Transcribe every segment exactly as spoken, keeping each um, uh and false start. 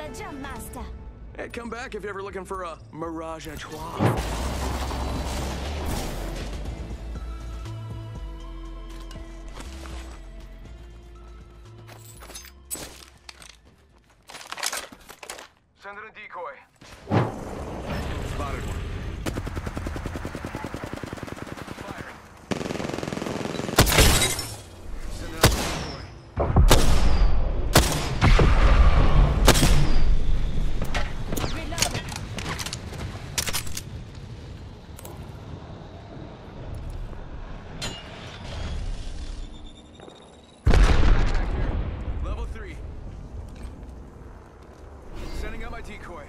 the jump master. Hey, come back if you're ever looking for a Mirage à Trois. Send in a decoy. Spotted one. Firing. Send out a decoy. Reloading. Back here. Level three. Sending out my decoy.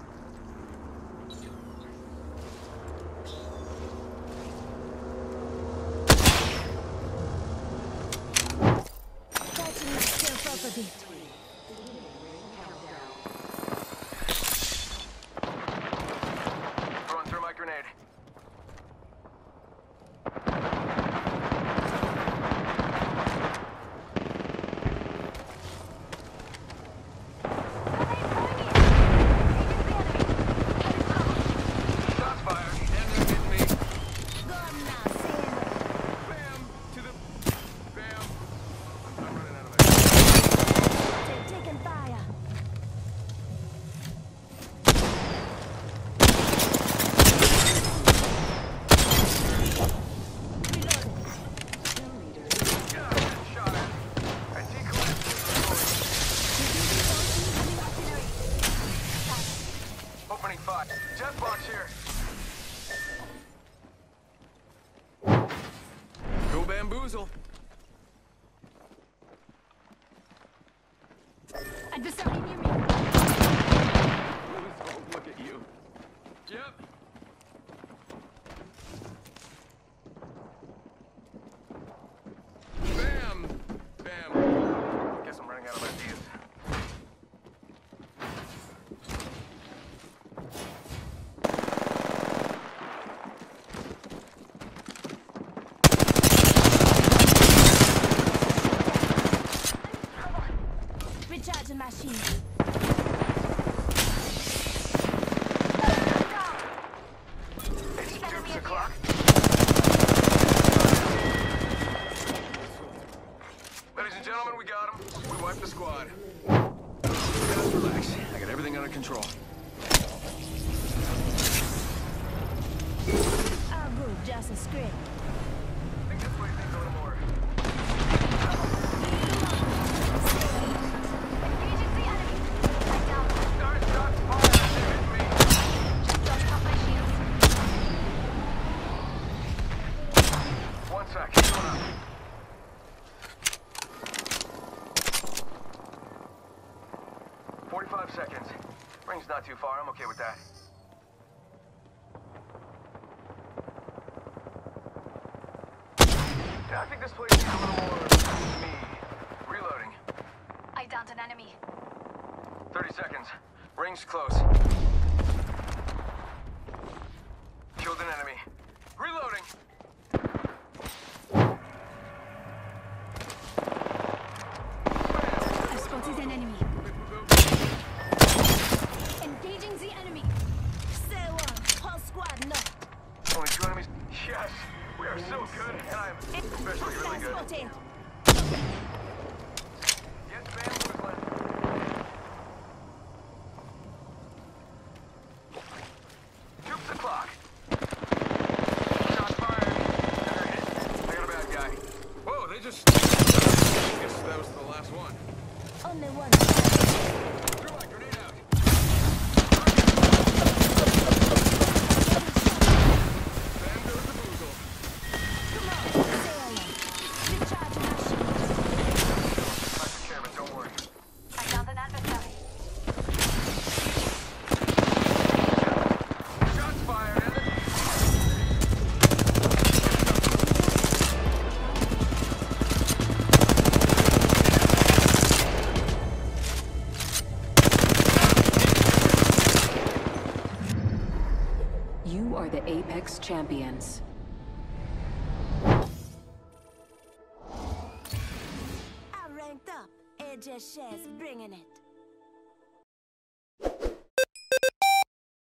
Catching myself up a bit. Throwing through my grenade. Shots fired. Enemy hit me. Gone now, Sam. Bam! To the... Bam! I'm running out of ammo. They're taking fire. Reloading. Shot at. I decoyed. Opening fire. Jet box here. Go bamboozle. Adversary near me. Oh, look at you. Yep. Bam! Bam. Guess I'm running out of ideas. Recharging my shield. It's Dukes o'clock. Ladies and gentlemen, we got him. We wiped the squad. Guys, relax. I got everything under control. Our group just a script. I think this place needs a little more. Engaging the enemy. I down. Start shots fired. They hit me. Just off my shields. One sec. Keep going up. Forty-five seconds. Ring's not too far. I'm okay with that. Yeah, I think this place needs a little more me. Reloading. I downed an enemy. Thirty seconds. Ring's close. Killed an enemy. Reloading. I spotted an enemy. Engaging the enemy. Say one. Whole squad, no. Only two enemies. Yes, we are so good, and I am especially really good. Spotted. Yes, ma'am, Brooklyn. Troops o'clock. Shots fired. They're hit. They got a bad guy. Whoa, they just... I guess that was the last one. Only one. Throw my grenade out. Bam goes the boozle. Come on. Say one. Recharging my shields. I took care of it, don't worry. I downed an adversary. Shots fired, and You are the Apex Champions. I ranked up. A J Shares bringing it.